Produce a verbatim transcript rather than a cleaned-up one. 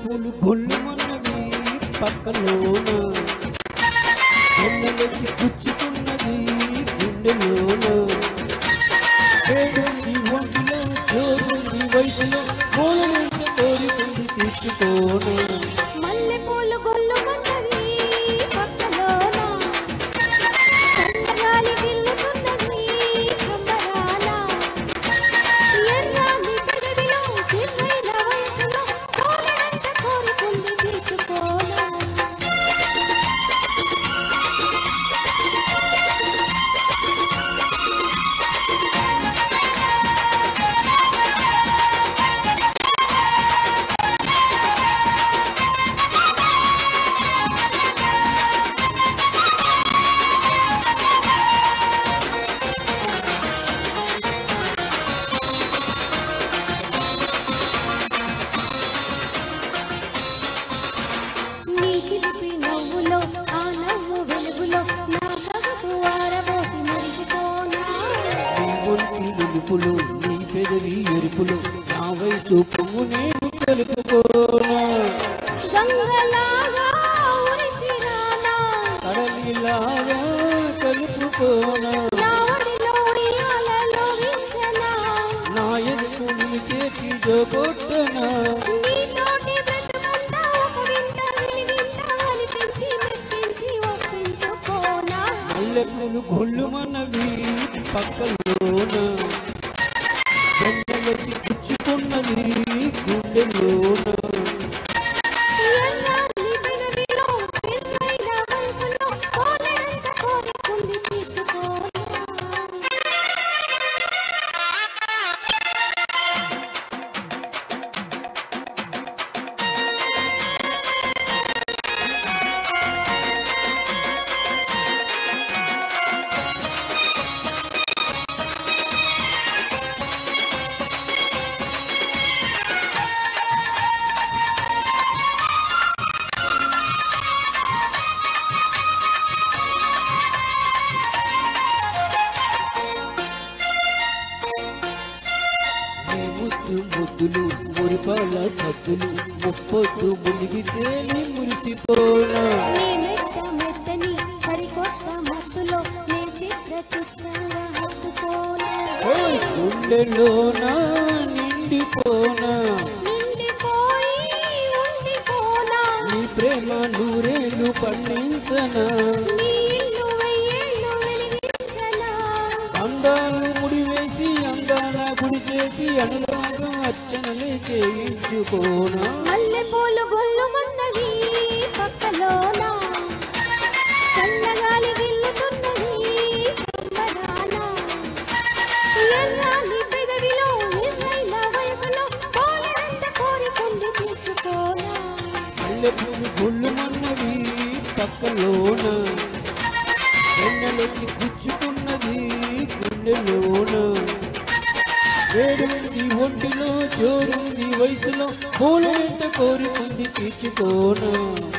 పూలు గొల్లుమన్నవి పక్కలోన, కొండలకి గుచ్చుకున్నది గుండెలోన. ఏడుంది ఒంటిలో జోరుంది వయసులో, పూలలేక కోరికుంది తీర్చుకోన. మల్లె పూలు గొల్లుమన్నవి పక్కలోన, చల్లగాలి గిల్లుతున్నది సంబరాల. ఎర్రాని పెదవిలో చిన్నైన వయసులో, పూలనంత కోరికుంది తీర్చుకోన. నీ చిలిపి నవ్వులో ఆ నవ్వు వెలుగులో నా సగపు ఆరబోసి మురిసిపోనా. నీ ఒంటి నులుపులు నీ పెదవి ఎరుపులు, నా వయసు పొంగు నేను తెలుపుకోనా. గంగలాగా ఉరిసిరానా, కడలిలాగా కలుపుకోనా. నా ఒడిలో ఉయ్యాలలో వించనా. నా ఎదుకు నీ చేతి జోగొట్టనా. నీతోటి బ్రతుకంతా ఒక వింత వినివింత అనిపించి మెప్పించి ఒప్పించుకోనా. మల్లెపూలు గొల్లుమన్నవి పక్కలోన, వెన్నెలకి గుచ్చుకున్నది గుండెలోన. ఎర్రాని పెదవిలో చిన్నైన వయసులో, పూలనంత కోరికుంది తీర్చుకోనా. ముద్దు ముద్దులు మురిపాల సద్దులు, ముప్పొద్దు మునిగి తేలి మురిసిపోనా. నీ మెత్త మెత్తని సరికొత్త మత్తులో నే చిత్ర చిత్రంగా హత్తుకోనా. ఓయ్ గుండెలోన నిండిపోనా. నిండిపోయి ఉండిపోనా, నీ ప్రేమ నూరేళ్ళు పండించనా. నీ ఇల్లు వెయ్యేళ్ళు వెలిగించనా. అందాలు ముడివేసి అందాల గుడి చేసి, అనురాగం అర్చనలే చేయించుకోనా. మల్లె పూలు గొల్లుమన్నవి పక్కలోన, చల్లగాలి గిల్లుతున్నది సంబరాల. ఎర్రాని పెదవిలో ఎర్రైన వయసులో, పూలనంత కోరికుంది తీర్చుకోనా. మల్లెపూలు గొల్లుమన్నవి పక్కలోన, వెన్నెలకి గుచ్చుకున్నది గుండెలోన. వేడుంది ఒంటిలో జోరుంది వయసులో, పూలెంత కోరికుంది తీర్చుకోనా.